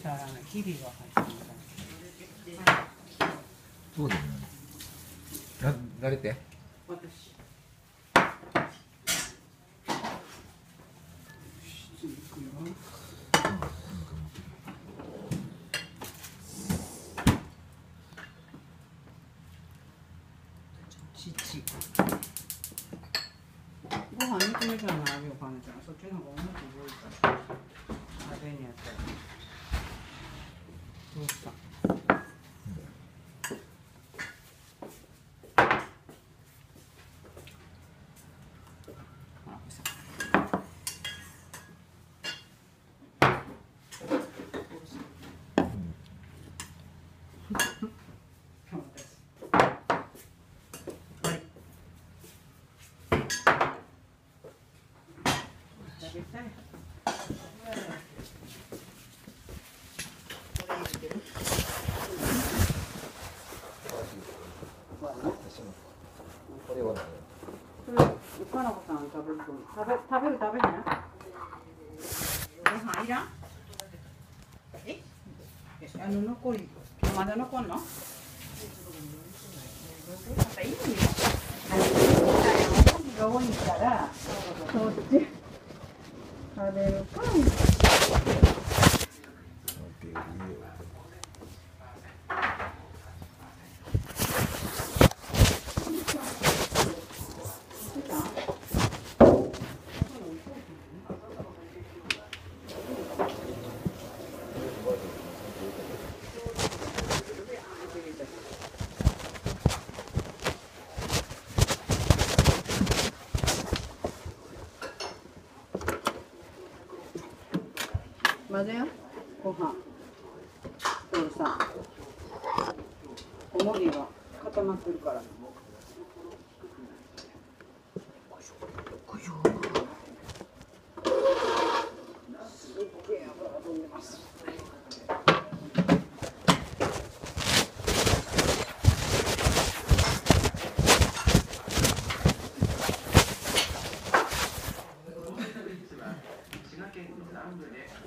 したら日々が入ってる。 そうだよね。誰って？ 私。行くよ。父。ご飯煮込みじゃないよ、かねちゃん。そっちの方がお肉多いから。食べにやったら。どうした？ これは何？ かなこさん食べると食べへん？ご飯いらん？残りまだ残んの？またいいのよ。が多いからそっち食べるか。混ぜよ、ご飯とさ、小麦が固まってるから。すっげえ油が飛んでます。滋賀県南部で